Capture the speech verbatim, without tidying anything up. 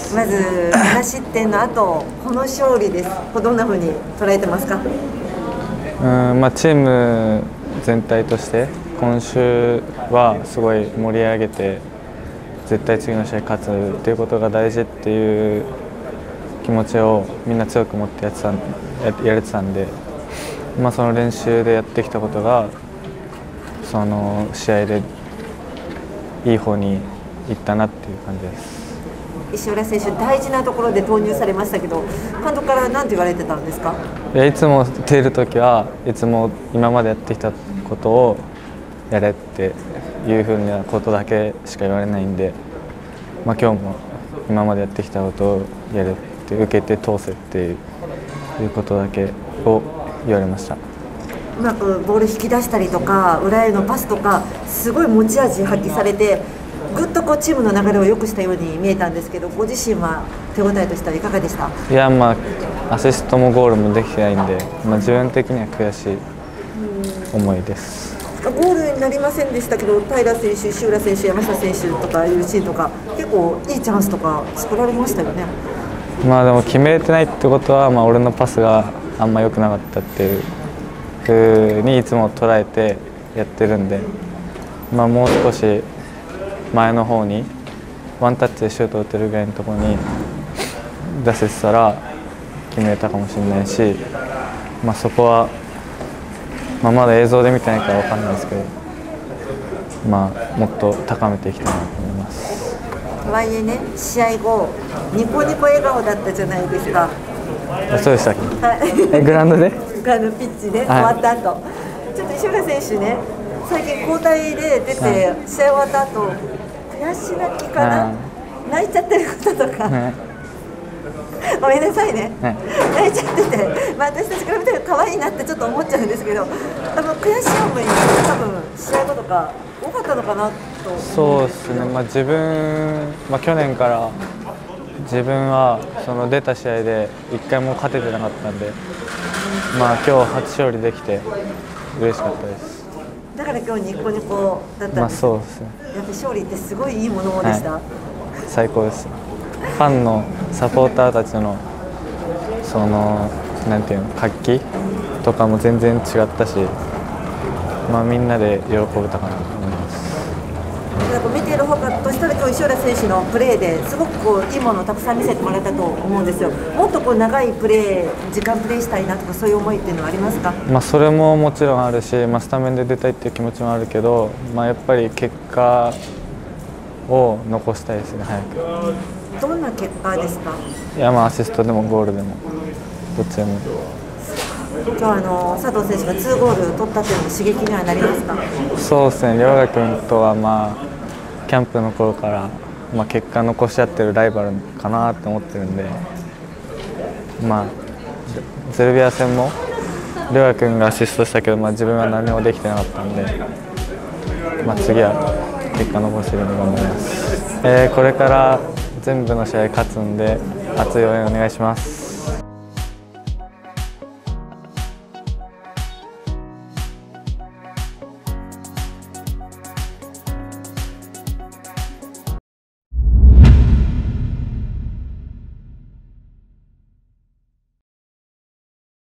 まずなな失点の後、この勝利です。どんなふうに捉えてますか？ うんまあ、チーム全体として今週はすごい盛り上げて絶対次の試合勝つっていうことが大事っていう気持ちをみんな強く持ってやってたややれてたんで、まあ、その練習でやってきたことがその試合でいい方にいったなっていう感じです。 石浦選手、大事なところで投入されましたけど、監督から何て言われてたんですか？ いや、いつも出るときはいつも今までやってきたことをやれっていうふうなことだけしか言われないんで、まあ、今日も今までやってきたことをやれって受けて通せっていうことだけを言われました。 うまくボール引き出したりとか裏へのパスとかすごい持ち味発揮されてぐっとこうチームの流れを良くしたように見えたんですけど、ご自身は手応えとしてはいかがでした？ いや、まあ、アシストもゴールもできてないんで、まあ、自分的には悔しい思いです。 ゴールになりませんでしたけど、平選手、石浦選手、山下選手とかいうシーンとか結構いいチャンスとか作られましたよね。 まあでも決めれてないってことは、まあ、俺のパスがあんま良くなかったっていうふうにいつも捉えてやってるんで、まあ、もう少し前の方にワンタッチでシュートを打てるぐらいのところに出せてたら決めれたかもしれないし、まあ、そこは、まあ、まだ映像で見てないから分かんないですけど、まあ、もっと高めていきたいなと思います。 とはいえね、試合後ニコニコ笑顔だったじゃないですか。 そうでしたっけ？はい、グラウンドでグラウンドピッチで、終わった後、はい、ちょっと石浦選手ね、最近交代で出て、はい、試合終わった後悔し泣きかな、はい、泣いちゃってることとか、はい、ごめんなさいね、はい、泣いちゃってて、まあ、私たちから見たら可愛いなってちょっと思っちゃうんですけど、多分悔しい思いが多分試合後とか多かったのかなと思うんですけど。そうですね、 まあ、自分、まあ、去年から自分はその出た試合でいっかいも勝ててなかったんで、まあ、今日初勝利できて嬉しかったです。 だから今日ニコニコだったんです。まあ、 そうですね。 やっぱ勝利ってすごいいいものでした。はい、 最高です。ファンのサポーターたちのそのなんていうの活気とかも全然違ったし、まあ、みんなで喜べたかなと思います。 なんか見ている方としたら今日石浦選手のプレーですごくこういいものをたくさん見せてもらったと思うんですよ。もっとこう長いプレー時間プレーしたいなとかそういう思いっていうのはありますか？まあそれももちろんあるし、まあ、スタメンで出たいっていう気持ちもあるけど、まあ、やっぱり結果を残したいですね、早く。 どんな結果ですか？ いや、まあアシストでもゴールでもどっちでも。 今日あの佐藤選手がツーゴール取ったというのも刺激にはなりますか？ そうですね、遼河君とは、まあ、キャンプの頃から、まあ、結果残し合ってるライバルかなと思ってるんで、まあ、ゼルビア戦も遼河君がアシストしたけど、まあ、自分は何もできてなかったんで、まあ、次は結果残せるように頑張ります。えー、これから全部の試合勝つんで熱い応援お願いします。